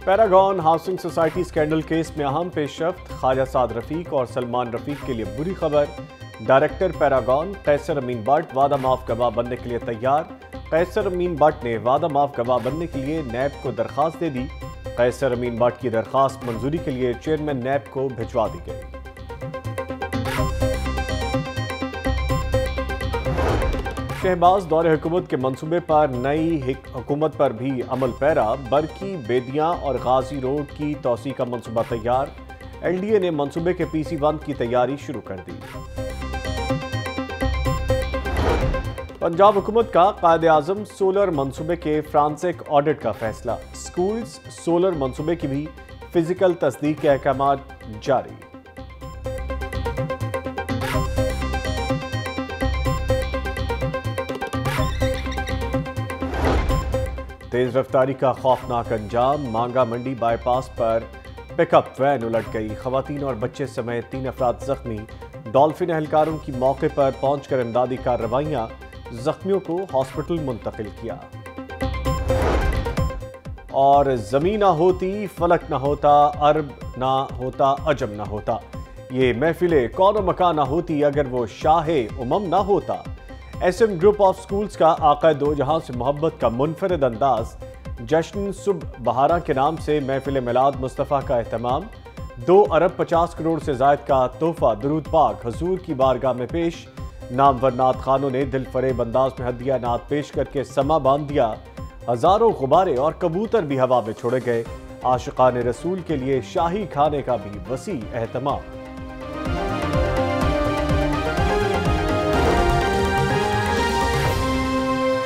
Paragon housing society scandal case में अहम पेशरफ्त, ख्वाजा साद रफीक और सलमान रफीक के लिए बुरी खबर। डायरेक्टर पैरागॉन कैसर अमीन बट वादा माफ गवाह बनने के लिए तैयार। कैसर अमीन बट ने वादा माफ गवाह बनने के लिए नैब को दरखास्त दे दी। कैसर अमीन बट की दरखास्त मंजूरी के लिए चेयरमैन नैब को भिजवा दी गई। शहबाज दौरे हुकूमत के मंसूबे पर नई हुकूमत पर भी अमल पैरा। बरकी, बेदियां और गाजी रोड की तोसी का मंसूबा तैयार। LDA ने मंसूबे के PC1 की तैयारी शुरू कर दी। पंजाब हुकूमत का कायद-ए-आज़म सोलर मंसूबे के फ्रांसिक ऑडिट का फैसला। स्कूल्स सोलर मंसूबे की भी फिजिकल तस्दीक के अहकाम जारी। तेज रफ्तारी का खौफनाक अंजाम। मांगा मंडी बाईपास पर पिकअप वैन उलट गई। खवातीन और बच्चे समेत 3 अफराद जख्मी। डॉल्फिन एहलकारों की मौके पर पहुंचकर इमदादी कार्रवाइयां। जख्मियों को हॉस्पिटल मुंतकिल किया। और जमीन ना होती, फलक ना होता, अरब ना होता, अजम ना होता, ये महफिले कौन मकान ना होती अगर वो शाहे उमम ना होता। SM ग्रुप ऑफ स्कूल्स का आका दो जहां से मोहब्बत का मुनफरिद अंदाज। जश्न सुबह बहारा के नाम से महफिल मिलाद मुस्तफ़ा का एहतमाम। 2 अरब 50 करोड़ से जायद का तोहफा दरूद पाक हजूर की बारगाह में पेश। नामवर नात खानों ने दिल फरेब अंदाज में हदिया नात पेश करके समा बांध दिया। हजारों गुब्बारे और कबूतर भी हवा में छोड़े गए। आशिकाने रसूल के लिए शाही खाने का भी वसी एहतमाम।